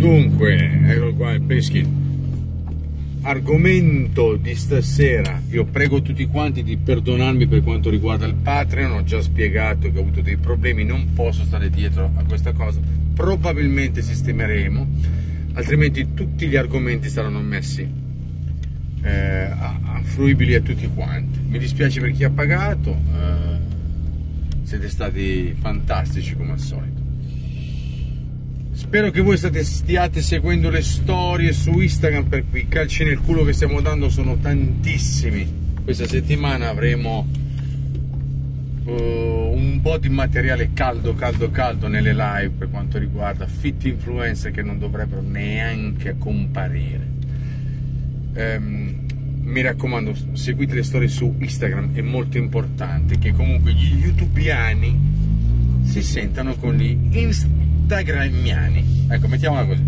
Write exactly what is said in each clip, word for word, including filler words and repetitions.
Dunque, eccolo qua il peschi. Argomento di stasera. Io prego tutti quanti di perdonarmi per quanto riguarda il Patreon. Ho già spiegato che ho avuto dei problemi, non posso stare dietro a questa cosa. Probabilmente sistemeremo, altrimenti tutti gli argomenti saranno messi eh, a, a fruibili a tutti quanti. Mi dispiace per chi ha pagato, eh, siete stati fantastici come al solito. Spero che voi state, stiate seguendo le storie su Instagram, per cui i calci nel culo che stiamo dando sono tantissimi. Questa settimana avremo uh, un po' di materiale caldo, caldo, caldo nelle live per quanto riguarda fit influencer che non dovrebbero neanche comparire. Um, mi raccomando, seguite le storie su Instagram, è molto importante che comunque gli youtubiani si sentano con gli Instagram instagramiani, ecco, mettiamola così.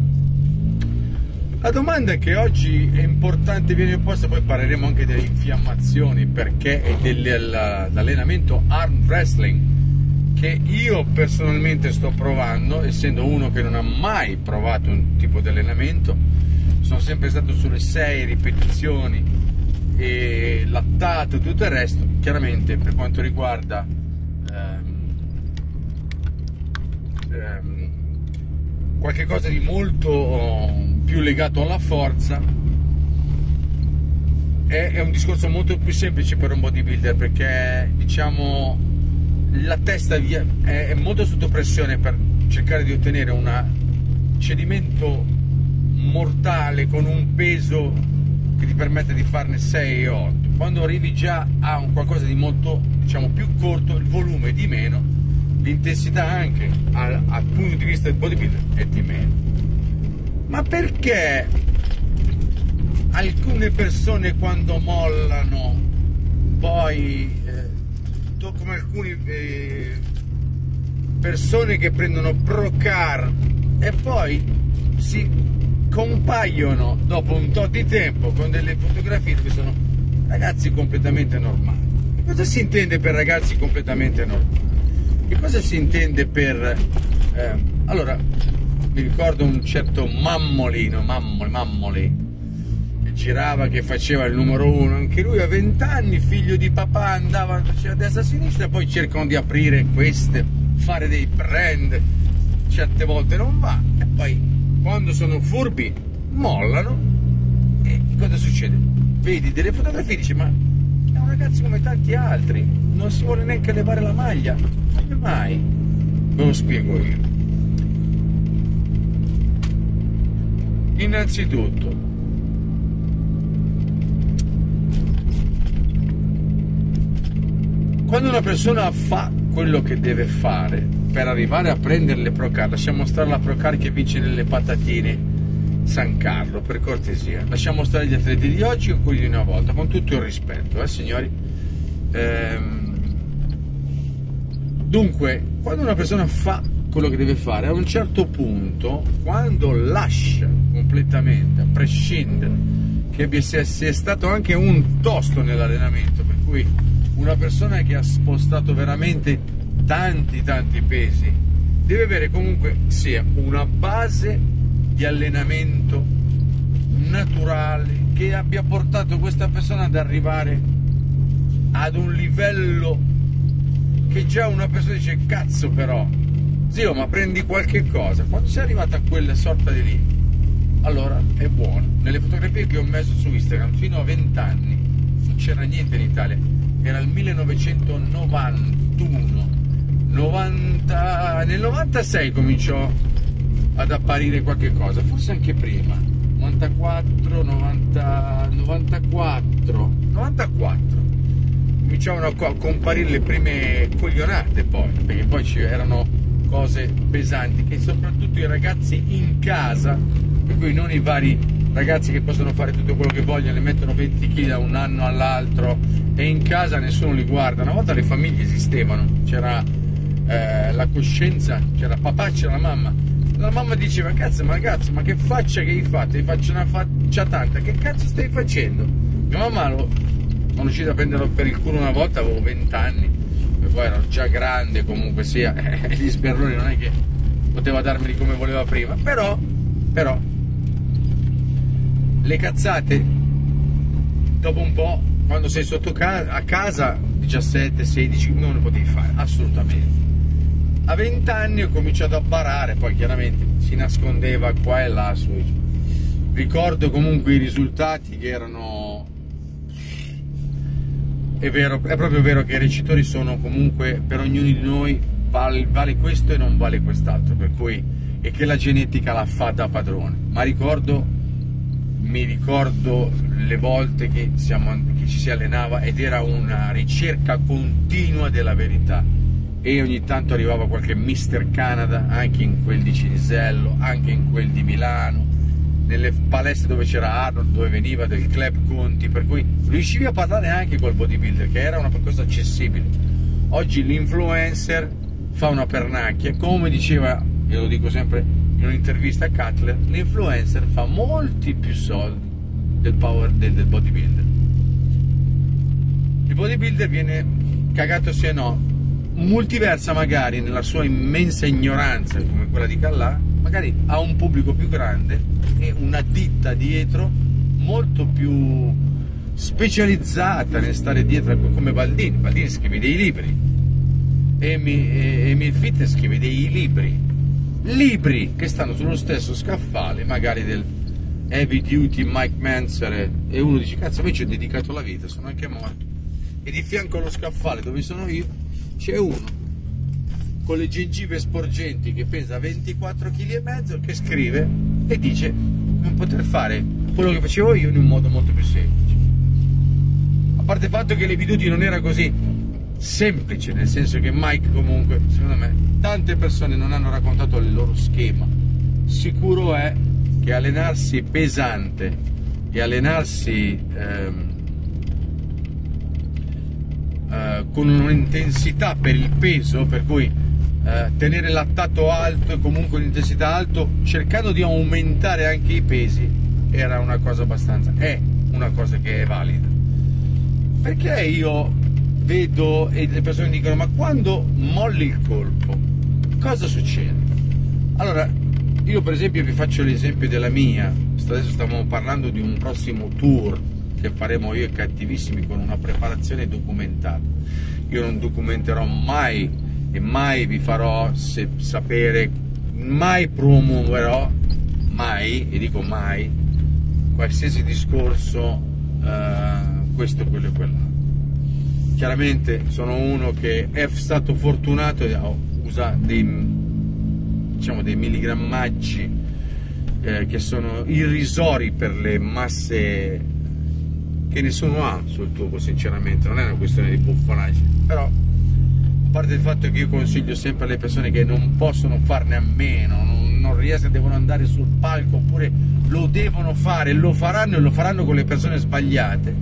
La domanda che oggi è importante viene posta, poi parleremo anche delle infiammazioni, perché è dell'allenamento arm wrestling che io personalmente sto provando, essendo uno che non ha mai provato un tipo di allenamento. Sono sempre stato sulle sei ripetizioni e lattato e tutto il resto. Chiaramente per quanto riguarda ehm, qualche cosa di molto più legato alla forza, è, è un discorso molto più semplice per un bodybuilder, perché diciamo la testa via, è, è molto sotto pressione per cercare di ottenere un cedimento mortale con un peso che ti permette di farne sei o otto. Quando arrivi già a un qualcosa di molto, diciamo, più corto, il volume è di meno, l'intensità anche al, al punto di vista del bodybuilder è di meno. Ma perché alcune persone quando mollano poi eh, come alcune eh, persone che prendono Procar e poi si compaiono dopo un tot di tempo con delle fotografie che sono ragazzi completamente normali? Cosa si intende per ragazzi completamente normali? Che cosa si intende per... Eh, allora, mi ricordo un certo Mammolino, Mammoli, Mammoli, che girava, che faceva il numero uno, anche lui a vent'anni, figlio di papà, andava, faceva destra a sinistra, poi cercano di aprire queste, fare dei brand, certe volte non va, e poi quando sono furbi mollano, e cosa succede? Vedi delle fotografie e dici, ma è un ragazzo come tanti altri, non si vuole neanche levare la maglia. Come mai? Ve lo spiego io. Innanzitutto, quando una persona fa quello che deve fare per arrivare a prendere le Procar, lasciamo stare la Procar che vince nelle patatine San Carlo, per cortesia, lasciamo stare gli atleti di oggi o quelli di una volta, con tutto il rispetto, eh signori. Ehm, dunque, quando una persona fa quello che deve fare, a un certo punto, quando lascia completamente, a prescindere che abbia, sia, sia stato anche un tosto nell'allenamento, per cui una persona che ha spostato veramente tanti tanti pesi deve avere comunque sia una base di allenamento naturale che abbia portato questa persona ad arrivare ad un livello che già una persona dice cazzo, però zio, ma prendi qualche cosa. Quando sei arrivato a quella sorta di lì, allora è buono. Nelle fotografie che ho messo su Instagram fino a venti anni non c'era niente in Italia, era il millenovecentonovantuno, novanta, nel novantasei cominciò ad apparire qualche cosa, forse anche prima, novantaquattro, novanta, novantaquattro, novantaquattro cominciavano a comparire le prime coglionate, poi perché poi ci erano cose pesanti che soprattutto i ragazzi in casa, per cui non i vari ragazzi che possono fare tutto quello che vogliono, ne mettono venti chili da un anno all'altro e in casa nessuno li guarda. Una volta le famiglie esistevano, c'era eh, la coscienza, c'era papà, c'era la mamma. La mamma diceva cazzo, ma ragazzo, ma che faccia che hai fatto? Hai fatto una faccia tanta, che cazzo stai facendo? Mia mamma lo, sono riuscito a prenderlo per il culo una volta, avevo venti anni, e poi ero già grande comunque sia, e gli sberloni non è che poteva darmeli come voleva prima, però però le cazzate dopo un po', quando sei sotto ca a casa diciassette sedici non le potevi fare assolutamente. A venti anni ho cominciato a barare, poi chiaramente si nascondeva qua e là su. Ricordo comunque i risultati che erano, è vero, è proprio vero che i recitori sono comunque, per ognuno di noi vale, vale questo e non vale quest'altro, per cui, e che la genetica la fa da padrone. Ma ricordo, mi ricordo le volte che, siamo, che ci si allenava ed era una ricerca continua della verità, e ogni tanto arrivava qualche mister Canada anche in quel di Cinisello, anche in quel di Milano, nelle palestre dove c'era Arnold, dove veniva del Club Conti, per cui riuscivi a parlare anche col bodybuilder, che era una cosa accessibile. Oggi l'influencer fa una pernacchia, come diceva, io lo dico sempre in un'intervista a Cutler, l'influencer fa molti più soldi del power del, del bodybuilder. Il bodybuilder viene cagato se no, multiversa magari nella sua immensa ignoranza come quella di Callà, magari ha un pubblico più grande e una ditta dietro molto più specializzata nel stare dietro, come Baldini. Baldini scrive dei libri, Emil Fitness scrive dei libri libri che stanno sullo stesso scaffale magari del Heavy Duty Mike Manser, e uno dice cazzo, io ci ho dedicato la vita, sono anche morto, e di fianco allo scaffale dove sono io c'è uno con le gengive sporgenti che pesa ventiquattro chili e mezzo che scrive e dice non poter fare quello che facevo io in un modo molto più semplice. A parte il fatto che l'Heavy non era così semplice, nel senso che Mike comunque, secondo me, tante persone non hanno raccontato il loro schema. Sicuro è che allenarsi pesante e allenarsi ehm, Uh, con un'intensità per il peso, per cui uh, tenere l'attato alto e comunque un'intensità alto, cercando di aumentare anche i pesi, era una cosa abbastanza, è una cosa che è valida. Perché io vedo e le persone dicono ma quando molli il colpo cosa succede? Allora, io per esempio vi faccio l'esempio della mia, adesso stiamo parlando di un prossimo tour che faremo io e Cattivissimi con una preparazione documentata. Io non documenterò mai e mai vi farò se, sapere, mai promuoverò, mai, e dico mai, qualsiasi discorso, uh, questo, quello e quell'altro. Chiaramente sono uno che è stato fortunato e usa dei, diciamo, dei milligrammaggi eh, che sono irrisori per le masse che nessuno ha sul tubo, sinceramente, non è una questione di buffonaggine, però a parte il fatto che io consiglio sempre alle persone che non possono farne a meno, non, non riescono, devono andare sul palco, oppure lo devono fare, lo faranno e lo faranno con le persone sbagliate,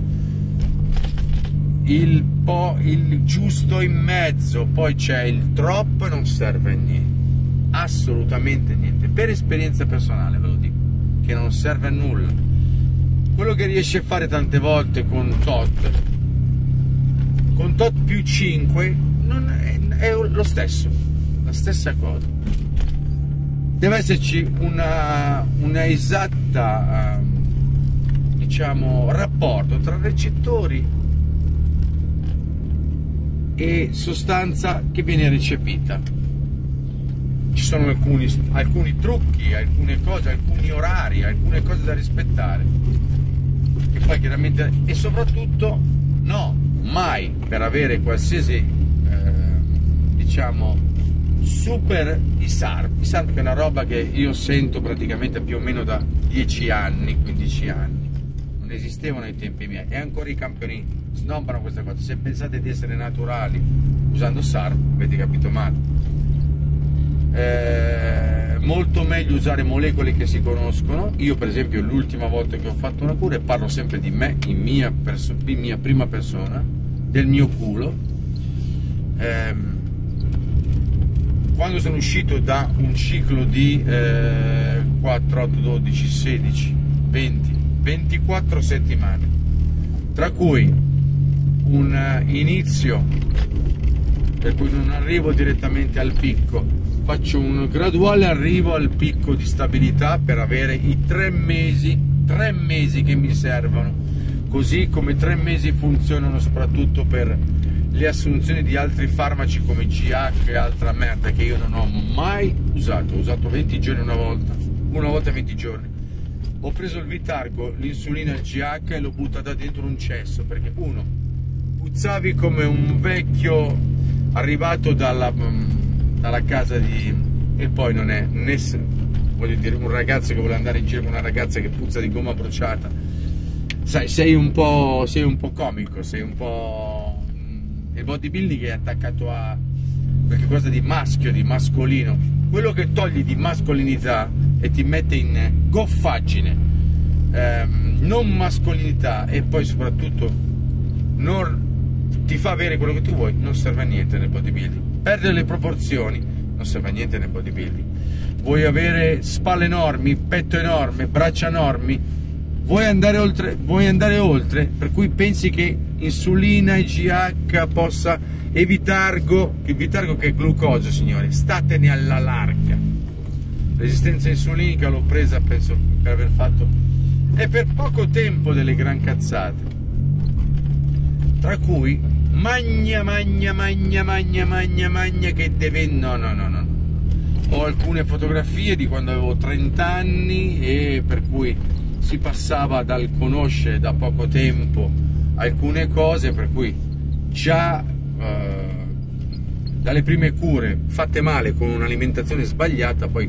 il, po', il giusto in mezzo, poi c'è il troppo e non serve a niente, assolutamente niente, per esperienza personale ve lo dico, che non serve a nulla. Quello che riesce a fare tante volte con tot, con tot più cinque, non è, è lo stesso, la stessa cosa. Deve esserci una, una esatta, uh, diciamo, rapporto tra recettori e sostanza che viene recepita. Ci sono alcuni, alcuni trucchi, alcune cose, alcuni orari, alcune cose da rispettare. E poi chiaramente, e soprattutto no, mai per avere qualsiasi eh, diciamo super i S A R P. I S A R P è una roba che io sento praticamente più o meno da dieci anni, quindici anni, non esistevano ai tempi miei, e ancora i campioni snobbano questa cosa. Se pensate di essere naturali usando S A R P avete capito male. Eh, molto meglio usare molecole che si conoscono. Io per esempio l'ultima volta che ho fatto una cura, e parlo sempre di me in mia, in mia prima persona, del mio culo, ehm, quando sono uscito da un ciclo di eh, quattro, otto, dodici, sedici, venti, ventiquattro settimane, tra cui un inizio per cui non arrivo direttamente al picco, faccio un graduale arrivo al picco di stabilità per avere i tre mesi, tre mesi che mi servono, così come tre mesi funzionano soprattutto per le assunzioni di altri farmaci come G H e altra merda che io non ho mai usato. Ho usato venti giorni una volta, una volta venti giorni. Ho preso il Vitargo, l'insulina e il G H e l'ho buttata dentro un cesso perché uno, puzzavi come un vecchio arrivato dalla, dalla casa di... e poi non è né, voglio dire, un ragazzo che vuole andare in giro con una ragazza che puzza di gomma bruciata. Sai, sei un po', sei un po' comico, sei un po'... il bodybuilding è attaccato a qualcosa di maschio, di mascolino. Quello che togli di mascolinità e ti mette in goffaggine, ehm, non mascolinità, e poi soprattutto non ti fa avere quello che tu vuoi, non serve a niente nel bodybuilding. Perdere le proporzioni non serve a niente nel bodybuilding. Vuoi avere spalle enormi, petto enorme, braccia enormi, vuoi andare oltre, vuoi andare oltre, per cui pensi che insulina e G H possa, e Vitargo, il Vitargo che è glucosio, signori, statene alla larga. Resistenza insulinica l'ho presa, penso, per aver fatto, e per poco tempo, delle gran cazzate, tra cui magna magna magna magna magna magna che deve, no no no no ho alcune fotografie di quando avevo trenta anni e per cui si passava dal conoscere da poco tempo alcune cose, per cui già eh, dalle prime cure fatte male con un'alimentazione sbagliata, poi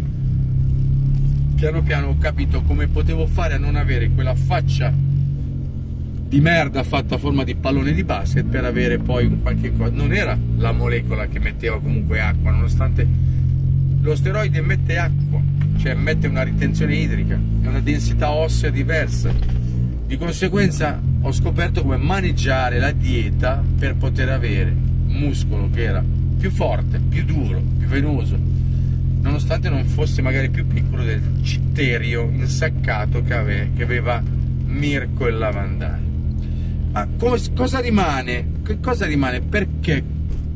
piano piano ho capito come potevo fare a non avere quella faccia di merda fatta a forma di pallone di basket per avere poi un qualche cosa. Non era la molecola che metteva comunque acqua, nonostante lo steroide mette acqua, cioè mette una ritenzione idrica e una densità ossea diversa. Di conseguenza ho scoperto come maneggiare la dieta per poter avere un muscolo che era più forte, più duro, più venoso, nonostante non fosse magari più piccolo del citterio insaccato che aveva, che aveva Mirko il lavandaio. Ma cosa rimane? Che cosa rimane? Perché?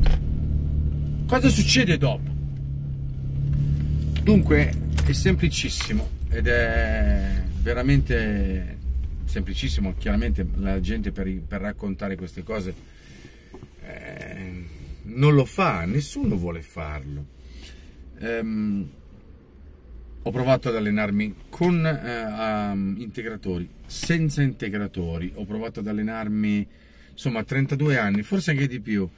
Cosa succede dopo? Dunque è semplicissimo ed è veramente semplicissimo. Chiaramente la gente per, per raccontare queste cose eh, non lo fa, nessuno vuole farlo. Um, ho provato ad allenarmi con uh, um, integratori, senza integratori, ho provato ad allenarmi, insomma, a trentadue anni, forse anche di più.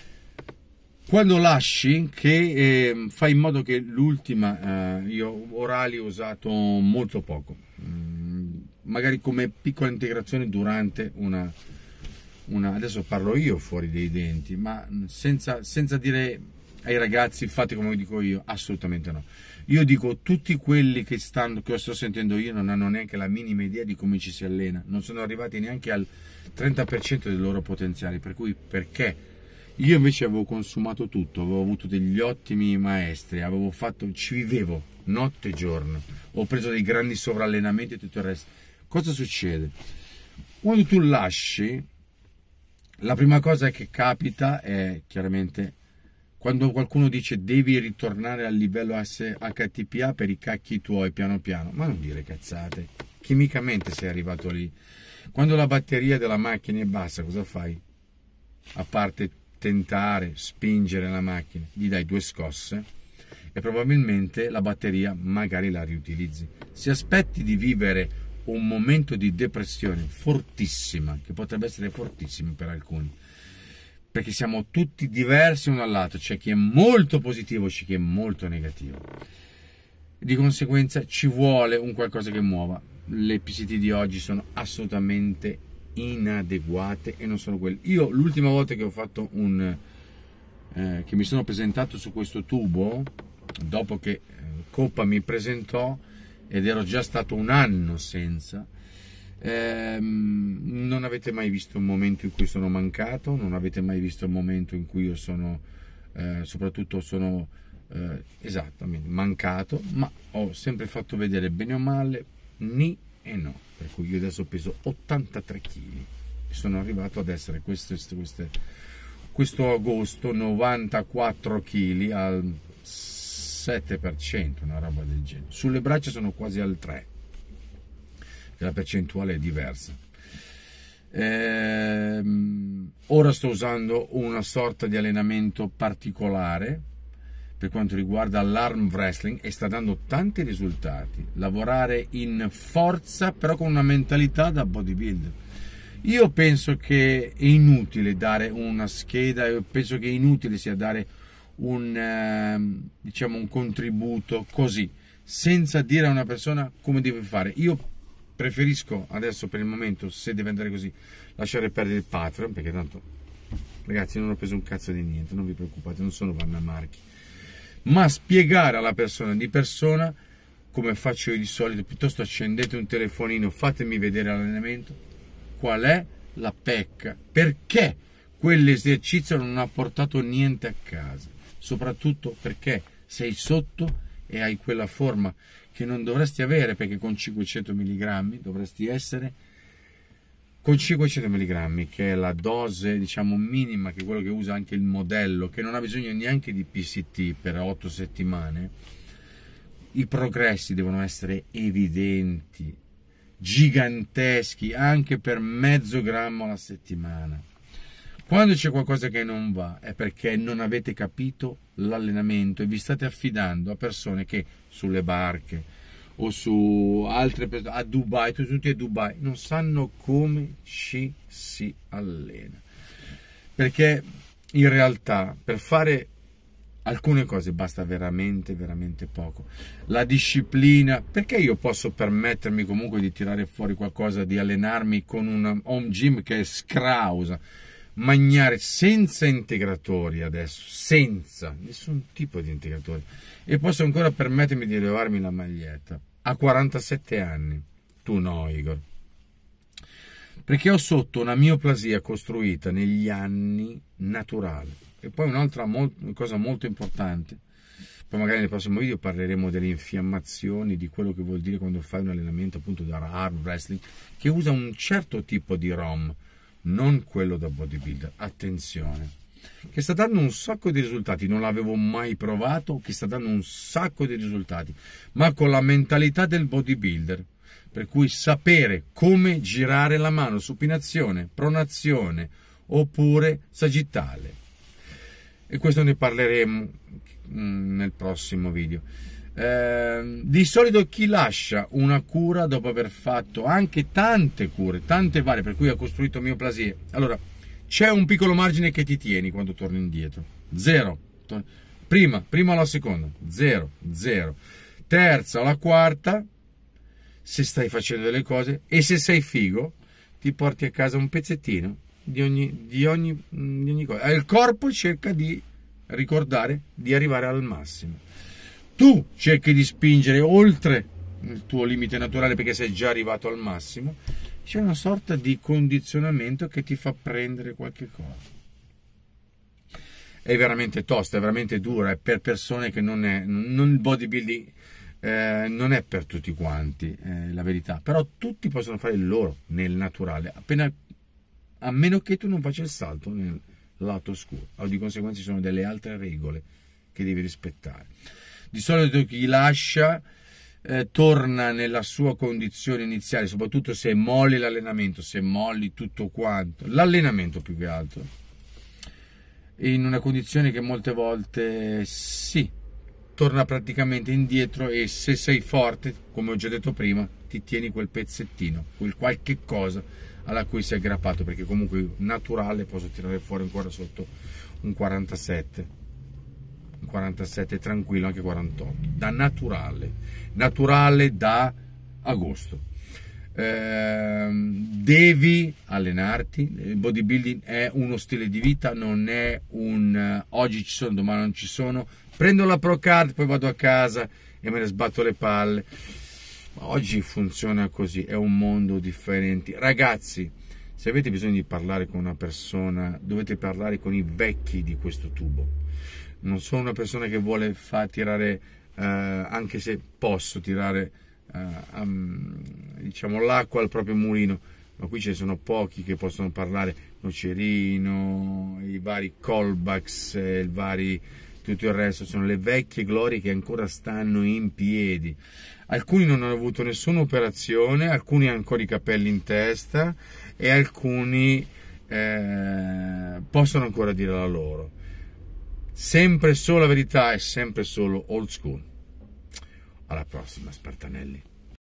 Quando lasci, che eh, fai in modo che l'ultima, eh, io orali ho usato molto poco, mm, magari come piccola integrazione durante una, una, adesso parlo io fuori dei denti, ma senza, senza dire ai ragazzi fate come dico io, assolutamente no. Io dico, tutti quelli che stanno, che sto sentendo io, non hanno neanche la minima idea di come ci si allena, non sono arrivati neanche al trenta per cento del loro potenziale, per cui perché? Io invece avevo consumato tutto, avevo avuto degli ottimi maestri, avevo fatto, ci vivevo notte e giorno, ho preso dei grandi sovrallenamenti e tutto il resto. Cosa succede? Quando tu lasci, la prima cosa che capita è chiaramente quando qualcuno dice devi ritornare al livello H T P A per i cacchi tuoi piano piano, ma non dire cazzate, chimicamente sei arrivato lì. Quando la batteria della macchina è bassa, cosa fai? A parte tentare, spingere la macchina, gli dai due scosse e probabilmente la batteria magari la riutilizzi. Se aspetti di vivere un momento di depressione fortissima, che potrebbe essere fortissima per alcuni, perché siamo tutti diversi uno dall'altro, c'è chi è molto positivo, c'è chi è molto negativo, di conseguenza ci vuole un qualcosa che muova. Le P C T di oggi sono assolutamente inadeguate e non sono quelle. Io l'ultima volta che ho fatto un eh, che mi sono presentato su questo tubo, dopo che eh, Coppa mi presentò ed ero già stato un anno senza, ehm, non avete mai visto un momento in cui sono mancato, non avete mai visto il momento in cui io sono eh, soprattutto sono eh, esattamente mancato, ma ho sempre fatto vedere bene o male ni e no, per cui io adesso peso ottantatré chili e sono arrivato ad essere queste, queste, questo agosto novantaquattro chili al sette per cento, una roba del genere. Sulle braccia sono quasi al tre per cento, la percentuale è diversa. Ehm, ora sto usando una sorta di allenamento particolare per quanto riguarda l'arm wrestling e sta dando tanti risultati. Lavorare in forza però con una mentalità da bodybuilder. Io penso che è inutile dare una scheda, io penso che è inutile sia dare un, eh, diciamo un contributo così, senza dire a una persona come deve fare. Io preferisco adesso, per il momento, se deve andare così, lasciare perdere il Patreon, perché tanto, ragazzi, non ho preso un cazzo di niente, non vi preoccupate, non sono Vanna Marchi, ma spiegare alla persona di persona come faccio io di solito. Piuttosto accendete un telefonino, fatemi vedere l'allenamento, qual è la pecca, perché quell'esercizio non ha portato niente a casa, soprattutto perché sei sotto e hai quella forma che non dovresti avere, perché con cinquecento milligrammi dovresti essere con cinquecento milligrammi, che è la dose, diciamo, minima, che è quello che usa anche il modello, che non ha bisogno neanche di P C T per otto settimane. I progressi devono essere evidenti, giganteschi, anche per mezzo grammo alla settimana. Quando c'è qualcosa che non va è perché non avete capito l'allenamento e vi state affidando a persone che sulle barche o su altre persone, a Dubai, tutti a Dubai, non sanno come ci si allena. Perché in realtà per fare alcune cose basta veramente, veramente poco. La disciplina, perché io posso permettermi comunque di tirare fuori qualcosa, di allenarmi con un home gym che è scrausa, mangiare senza integratori adesso, senza nessun tipo di integratori, e posso ancora permettermi di levarmi la maglietta a quarantasette anni. Tu no, Igor, perché ho sotto una mioplasia costruita negli anni naturale. E poi un'altra cosa molto importante, poi magari nel prossimo video parleremo delle infiammazioni, di quello che vuol dire quando fai un allenamento appunto da arm wrestling, che usa un certo tipo di ROM, non quello da bodybuilder. Attenzione, che sta dando un sacco di risultati, non l'avevo mai provato, che sta dando un sacco di risultati, ma con la mentalità del bodybuilder, per cui sapere come girare la mano, supinazione, pronazione oppure sagittale. E questo ne parleremo nel prossimo video. Eh, di solito chi lascia una cura dopo aver fatto anche tante cure, tante varie, per cui ha costruito mioplasie, allora c'è un piccolo margine che ti tieni quando torni indietro. Zero. Prima, prima alla seconda. Zero, zero. Terza alla quarta, se stai facendo delle cose, e se sei figo, ti porti a casa un pezzettino di ogni, di ogni, di ogni cosa. Il corpo cerca di ricordare di arrivare al massimo. Tu cerchi di spingere oltre il tuo limite naturale perché sei già arrivato al massimo. C'è una sorta di condizionamento che ti fa prendere qualche cosa. È veramente tosta, è veramente dura, è per persone che non è, non il bodybuilding eh, non è per tutti quanti, eh, la verità. Però tutti possono fare il loro nel naturale, appena, a meno che tu non faccia il salto nel lato oscuro. O di conseguenza ci sono delle altre regole che devi rispettare. Di solito chi lascia eh, torna nella sua condizione iniziale, soprattutto se molli l'allenamento, se molli tutto quanto, l'allenamento più che altro, in una condizione che molte volte sì, torna praticamente indietro, e se sei forte, come ho già detto prima, ti tieni quel pezzettino, quel qualche cosa alla cui sei aggrappato, perché comunque naturale posso tirare fuori ancora sotto un quarantasette, un quarantasette tranquillo, anche quarantotto, da naturale, naturale da agosto. Eh, devi allenarti. Il bodybuilding è uno stile di vita, non è un uh, oggi ci sono, domani non ci sono, prendo la Pro Card, poi vado a casa e me ne sbatto le palle. Oggi funziona così, è un mondo differente. Ragazzi, se avete bisogno di parlare con una persona, dovete parlare con i vecchi di questo tubo. Non sono una persona che vuole far tirare, eh, anche se posso tirare eh, um, diciamo l'acqua al proprio mulino, ma qui ce ne sono pochi che possono parlare. Nocerino, i vari Colbacks, i vari tutto il resto sono le vecchie glorie che ancora stanno in piedi. Alcuni non hanno avuto nessuna operazione, alcuni hanno ancora i capelli in testa e alcuni eh, possono ancora dire la loro. Sempre solo la verità e sempre solo old school. Alla prossima, Spartanelli.